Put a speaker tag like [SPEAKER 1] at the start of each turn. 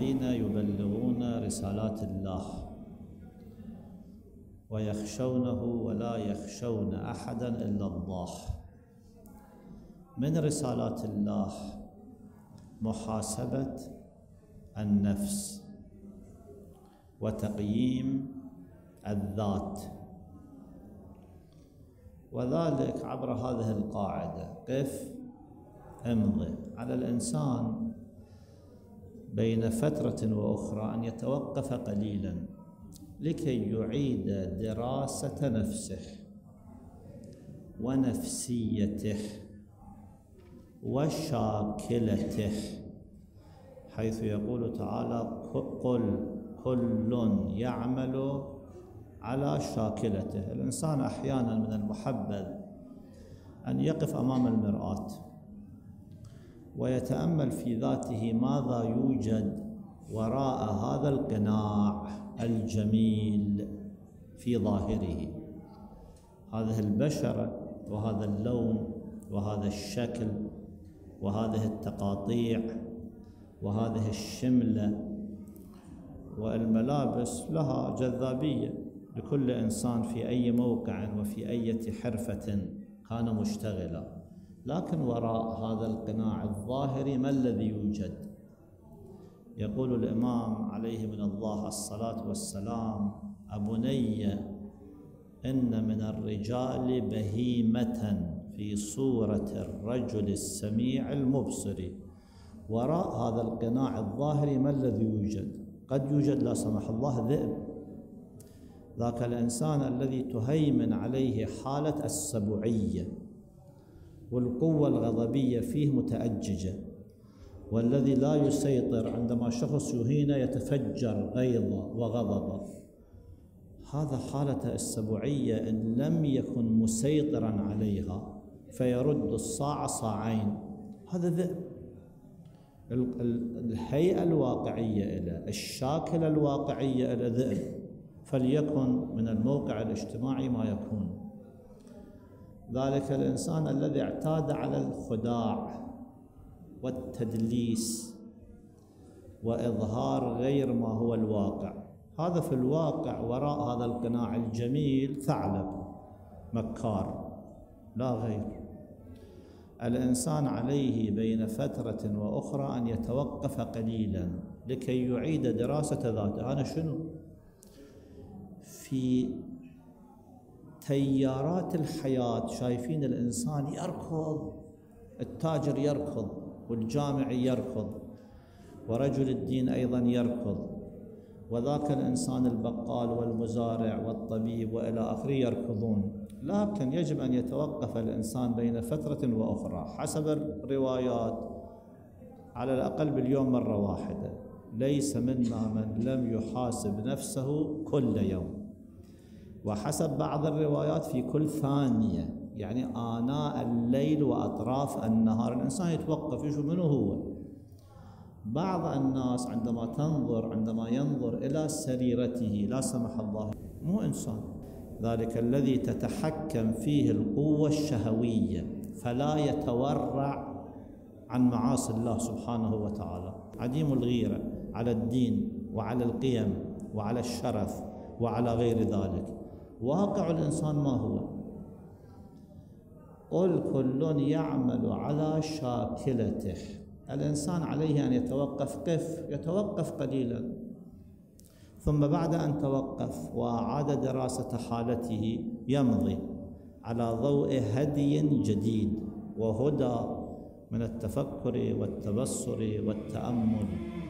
[SPEAKER 1] الذين يبلغون رسالات الله ويخشونه ولا يخشون أحدا إلا الله. من رسالات الله محاسبة النفس وتقييم الذات، وذلك عبر هذه القاعدة: قف امضي. على الإنسان بين فترة وأخرى أن يتوقف قليلا لكي يعيد دراسة نفسه ونفسيته وشاكلته، حيث يقول تعالى: قل كل يعمل على شاكلته. الإنسان أحيانا من المحبذ أن يقف أمام المرآة ويتأمل في ذاته ماذا يوجد وراء هذا القناع الجميل في ظاهره، هذه البشرة وهذا اللون وهذا الشكل وهذه التقاطيع وهذه الشملة والملابس لها جذابية لكل إنسان في أي موقع وفي أي حرفة كان مشتغلا، لكن وراء هذا القناع الظاهري ما الذي يوجد؟ يقول الإمام عليه من الله الصلاة والسلام: أبني إن من الرجال بهيمة في صورة الرجل السميع المبصر. وراء هذا القناع الظاهري ما الذي يوجد؟ قد يوجد لا سمح الله ذئب، ذاك الإنسان الذي تهيمن عليه حالة السبوعية والقوة الغضبية فيه متأججة، والذي لا يسيطر عندما شخص يهينه يتفجر غيظا وغضبا. هذا حالة السبوعية إن لم يكن مسيطرا عليها فيرد الصاع صاعين، هذا ذئب. الهيئة الواقعية إلى الشاكلة الواقعية إلى ذئب، فليكن من الموقع الاجتماعي ما يكون. ذلك الإنسان الذي اعتاد على الخداع والتدليس وإظهار غير ما هو الواقع، هذا في الواقع وراء هذا القناع الجميل ثعلب مكار لا غير. الإنسان عليه بين فترة وأخرى أن يتوقف قليلا لكي يعيد دراسة ذاته. أنا شنو؟ في تيارات الحياة شايفين الإنسان يركض، التاجر يركض والجامع يركض ورجل الدين أيضا يركض، وذاك الإنسان البقال والمزارع والطبيب وإلى آخره يركضون. لكن يجب أن يتوقف الإنسان بين فترة وأخرى حسب الروايات على الأقل باليوم مرة واحدة. ليس منا من لم يحاسب نفسه كل يوم، وحسب بعض الروايات في كل ثانية، يعني آناء الليل وأطراف النهار الإنسان يتوقف يشوف منه هو. بعض الناس عندما ينظر إلى سريرته لا سمح الله مو إنسان، ذلك الذي تتحكم فيه القوة الشهوية فلا يتورع عن معاصي الله سبحانه وتعالى، عديم الغيرة على الدين وعلى القيم وعلى الشرف وعلى غير ذلك. واقع الإنسان ما هو؟ قل كل يعمل على شاكلته. الإنسان عليه أن يتوقف قليلا، ثم بعد أن توقف وأعاد دراسة حالته يمضي على ضوء هدي جديد وهدى من التفكر والتبصر والتأمل